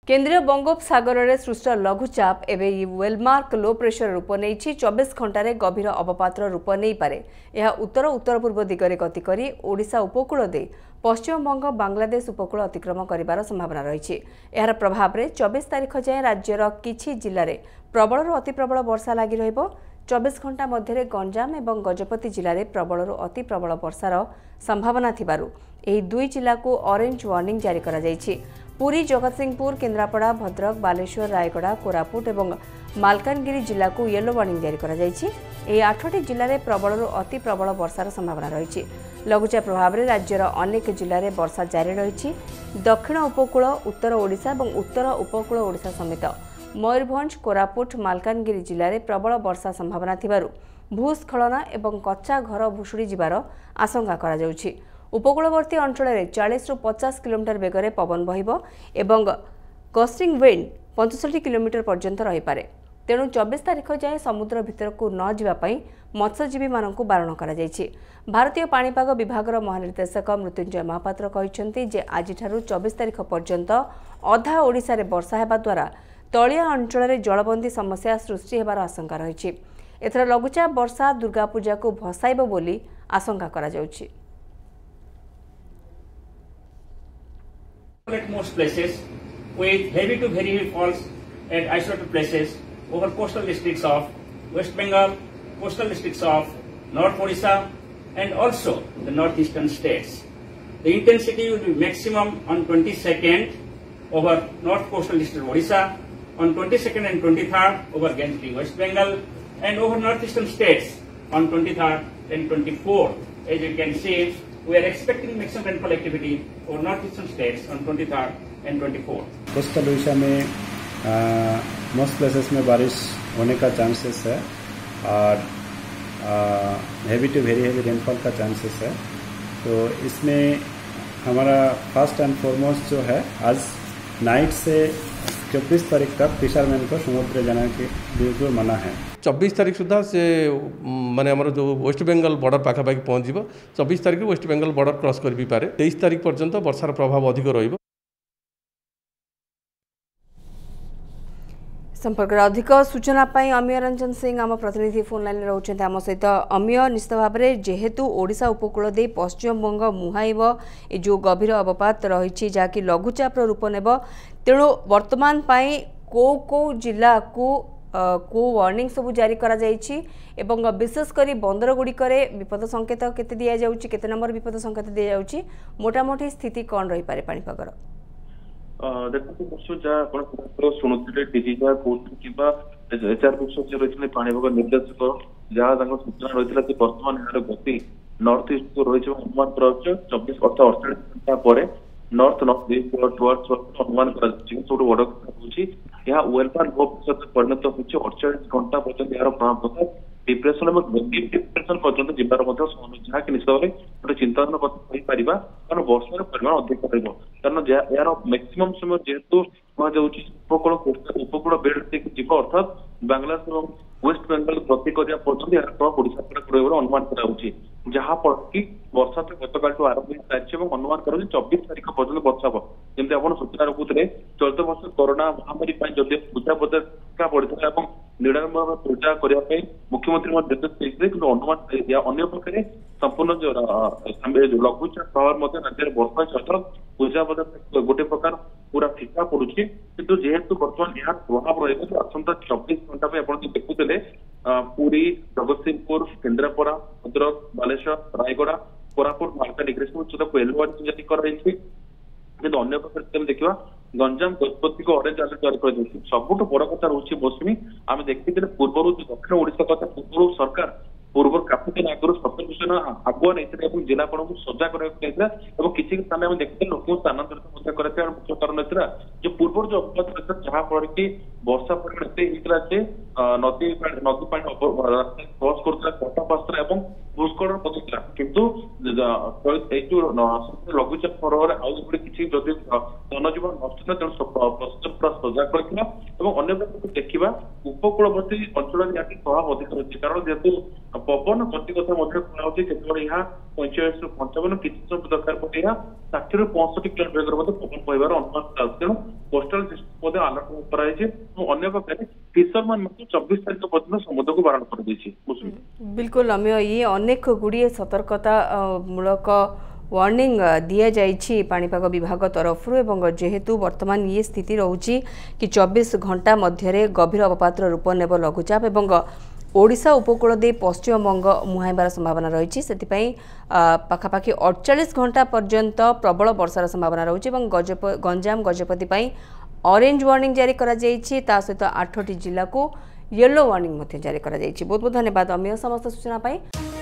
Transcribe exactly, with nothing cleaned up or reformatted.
केन्द्रीय बंगोपसागर में सृष्ट लघुचाप एवं वेलमार्क लो प्रेशर रूप नहीं चौबीस घंटे गभीर अवपातर रूप नहीं पारे। यह उत्तर उत्तर पूर्व दिगरे गति करी ओडिशा उपकूल दे पश्चिमबंग बांग्लादेश उपकूल अतिक्रम कर संभावना रही। यार प्रभाव में चौबीस तारीख जाए राज्यर किछि जिले में प्रबल अति प्रबल वर्षा लगी रहिबो। चौबीस घंटा मध्य गंजाम और गजपति जिले में प्रबल अति प्रबल वर्षार संभावना थिबारु एही दुई जिला को ऑरेंज वार्निंग जारी करा जायछि। पुरी, जगतसिंहपुर, केन्द्रापड़ा, भद्रक, बालेश्वर, रायगड़ा, कोरापुट और मालकानगिरी जिला को येलो वार्निंग जारी करा जायछि। एही आठटी जिले में प्रबल अति प्रबल वर्षार संभावना रही। लघुचाप प्रभाव में राज्यर अनेक जिले में वर्षा जारी रही। दक्षिण उपकूल, उत्तर ओडिशा और उत्तर उपकूल ओडिशा समेत मयूरभंज, कोरापुट, मालकानगिरी जिले में प्रबल वर्षा संभावना थिबारु भूस्खलन और कच्चा घर भुशुड़ी जिबार आशंका करा जाउछि। उपकूलवर्ती अंचल में चालीस रु पचास किलोमीटर बेगर पवन बहिबो एवं गस्टिंग विंड पैंसठ किलोमीटर पर्यंत रही पारे। तेणु चौबीस तारीख जाए समुद्र भितर को न जावाई मत्स्यजीवी मानक बारण करा जायछि। भारतीय पाणीपाग विभागर महानिर्देशक मृत्युंजय महापात्र कहते जे आज चौबीस तारीख पर्यंत अधा ओडिशा रे वर्षा हेबा द्वारा तलिया अंचल में जलबंदी समस्या सृष्टि हेबार आशंका रही। एथर लघुचाप वर्षा दुर्गा पूजा को भसाइबो बोली आशंका करा जाउछि। At most places with heavy to very heavy falls at isolated places over coastal districts of West Bengal, coastal districts of North Odisha and also the northeastern states. The intensity will be maximum on twenty-second over North Coastal District Odisha, on twenty-second and twenty-third over Ganjli, West Bengal and over northeastern states on twenty-third and twenty-fourth. As you can see, we are expecting maximum rainfall activity over northeastern states on twenty-third and twenty-fourth. Coastal Odisha में most places में बारिश होने का chances है और heavy to very heavy rainfall का chances है। तो इसमें हमारा फर्स्ट एंड फॉरमोस्ट जो है आज नाइट से चौबीस तारीख तक फिशरमैन को समुद्र जाने के बिल्कुल मना है। चौबीस तारीख सुधा से माने आमर जो वेस्ट बेंगल बॉर्डर पाखापाखि पहुँच चौबीस तारीख वेस्ट बेंगल बॉर्डर क्रॉस कर भी पारे। तेईस तारीख पर्यंत वर्षार प्रभाव अधिक रहिबो। संपर्क अधिक सूचना पाई अमीय रंजन सिंह आम प्रतिनिधि फोन लाइन में रोचते आम सहित। अमीय, निश्चित भाव में जेहेतु ओडिशा उपकूल दे पश्चिमबंग मुहाइब ए जो गभीर अवपात रही जहाँकि लघुचाप रूप नेब, तेणु वर्तमान पाई को को जिला को को वार्निंग सब जारी करा जायछि एवं विशेषकर बंदर गुड़िक विपद संकेत केते दिया जाउछि, केते नंबर विपद संकेत दिया जाउछि, मोटामोटी स्थिति कौन रही पारे पाणीपागर? देखो बसु जहाँ आप शुणुते डीजी जहाँ कहते कि एचआर विश्व रही पाणीपाग निर्देशक जहाँ सूचना रही बर्तमान यार गति नॉर्थ ईस्ट को रही अनुमान कर चौबीस अर्थ अड़तालीस घंटा पर नॉर्थ नॉर्थ ईस्ट टुवर्ड्स अनुमान कर सब बड़ कथा हूँ यह वेलमार्क लो प्रेशर परिणत होती अड़चाश घंटा पर्यटन यार प्रभाव डिप्रेशन और डीप डिप्रेशन पर्यटन जीवार जहाँ कि निश्चित भाव गोटे चिंताजनक कथा कारण वर्षार परिमाण अधिक रहा कारण यार मैक्सिमम समय जेहेतु कहुच्छी उपकूल उपकूल बेल्ट देख जीव अर्थात बांग्लादेश और वेस्ट बेंगल गति करने पर्यटन यार प्रभाव ओडिशा पर रही अनुमान कराऊँगी जहाँफल कि वर्षा तो गतकाल आरंभ हो सारी अनुमान कर चौबीस तारीख पर्यटन वर्षा हम जमी आप सूचना रखुते चलित वर्ष कोरोना महामारी जदि पूजा पत्रिका पड़ता है निरामय पूजा करने मुख्यमंत्री निर्देश देते कि अनुमान अन्य पक्षे संपूर्ण जो लघुचाप प्रभाव राज्य वर्षा सहित पूजा पत्र गोटे प्रकार पूरा फीका पड़ुछि किंतु जेहेतु बर्तमान यह प्रभाव रहा आसंता चौबीस घंटा में आप देखुते पुरी, जगतसिंहपुर, केन्द्रापड़ा, भद्रक, बालेश्वर, रायगड़ा, कोरापुट, मालकानगिरी सब येलो वार्निंग जारी कराई किंतु अन्य पक्ष देखा गंजाम गजपति को ऑरेंज अलर्ट जारी कर सबुठ बड़ कथा रोचे मौसुमी आम देखते पूर्व दक्षिण ओडिशा कथा पूर्व सरकार पूर्व काफी आगुरी सतर्कूचना आगुआ नहीं जिलापाल को सजा कर किसी स्थान में देखते लोक स्थानांतरित करार मुख्य कारण था जो पूर्व जो अवपात रही जहाँफल कि वर्षा परिमाण एत नदी नदी पानी क्रस कर कटापास्त्र और भूस्खलन पहुंचला किंतु लघुचाप प्रभाव आउ किसी जदि जनजीवन नष्ट तेणु पूरा सजाग करता और अन्य देखा उपकूलवर्ती अंचल प्रभाव अधिक रही कारण जेहेतु पवन गति कथा कहते यहाँ पैंचाश रु पंचावन किसी समय दरकार पड़े षाठी रु पैंसठ किलोमीटर पवन बहबार अनुमान तेणु कोस्टाल अलर्ट कराई अन्य पक्षे फिशरमैन चौबीस तारीख पर्यटन समुद्र को बारण कर बिल्कुल अमेय ये अनेक गुड़िए सतर्कता मूलक वार्निंग दिया जाइछि पाणीपाग विभाग तरफ एवं जेहेतु वर्तमान ये स्थिति रोची कि चौबीस घंटा मध्य गभीर अवपातर रूप नेब लघुचाप एवं ओडिशा उपकूल दे पश्चिमबंग मुहाइबार संभावना रही से पाखापाखि अड़चाश घंटा पर्यंत प्रबल वर्षार संभावना रही गजप गंजाम गजपति ऑरेंज वार्निंग जारी करा जाइछि ता सहित आठटी जिला को येलो वार्निंग जारी करा जाइछि। बहुत बहुत धन्यवाद अमेय समस्त सूचना पाई।